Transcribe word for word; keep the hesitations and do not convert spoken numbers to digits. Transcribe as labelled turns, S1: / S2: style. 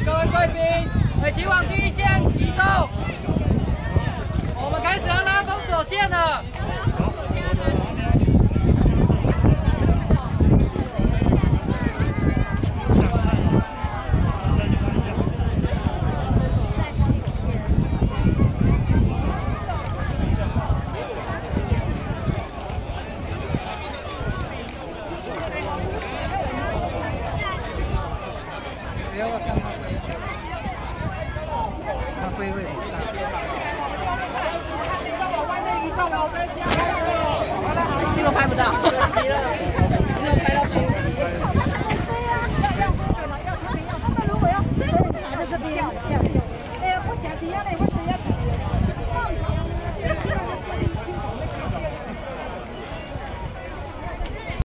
S1: 各位贵宾，哎，请往第一线移动。我们开始要拉封锁线了。 不要看。